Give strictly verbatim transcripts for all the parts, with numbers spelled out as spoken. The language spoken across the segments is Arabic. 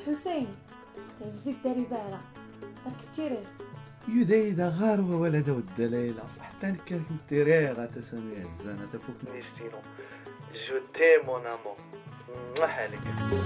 حسين تعزيك داري بارا راك تيري يدايدا غاروة ولد والدليلة حتى نكرك متيريغا تسمي الزانة تفوك نيستينو جو تي مون امو حالك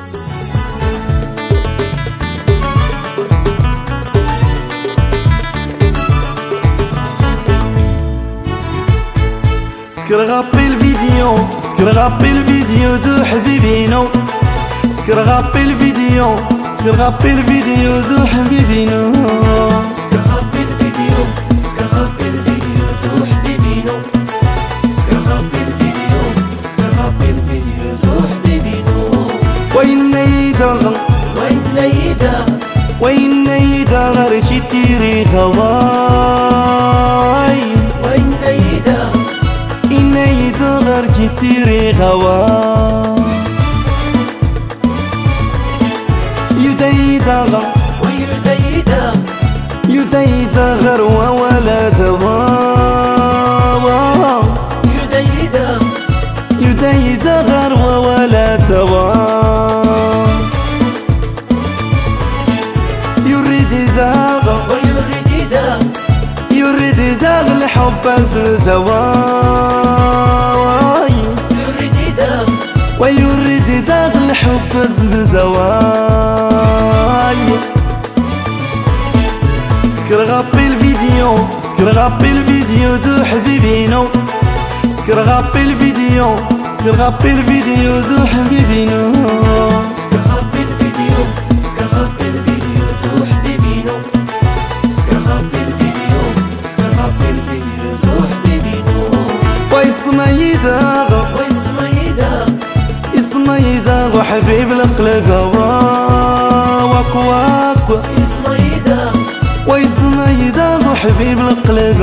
سكر غابي الفيديو سكر غابي الفيديو دو حبيبينو سكر غابي الفيديو سكر غابي الفيديو دو حبيبينو سكر غابي الفيديو سكر غابي الفيديو دو حبيبينو سكر غابي الفيديو سكر غابي الفيديو دو حبيبينو وين نيدا وين نيدا وين نيدا غير شي تيري غواي وين نيدا إنيدا غير شي تيري غواي يدايدا ويدايدا يدايدا غروة ولا دواء يدايدا يدايدا غروة ولا دواء يريد داغ ويريد داغ يريد داغ الحب زواي يريد داغ ويريد داغ الحب زواي سكر غابي الفيديو سكر غابي الفيديو دو حبيبينو سكر غابي الفيديو سكر غابي الفيديو دو حبيبينو سكر غابي الفيديو سكر غابي الفيديو دو حبيبينو سكر غابي الفيديو سكر غابي الفيديو دو حبيبينو ويسمى يداغ ويسمى يداغ اسمى يداغ وحبيب القلب واك واك اسمى يداغ ويسمى يداغ وحبيب القلب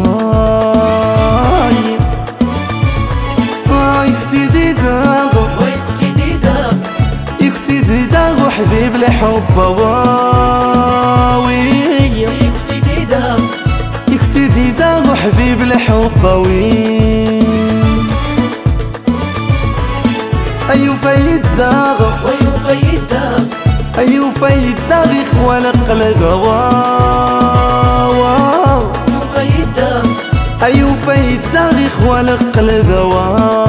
واي يختدي داغ ويقتدي داغ يختدي داغ وحبيب الحب واوي يقتدي داغ يختدي داغ وحبيب الحب واوي أيو فايد داغ ويفيد داغ أيو فايد داغ يخوال القلب واو يفيد داغ أيو فايد داغ يخوال القلب واو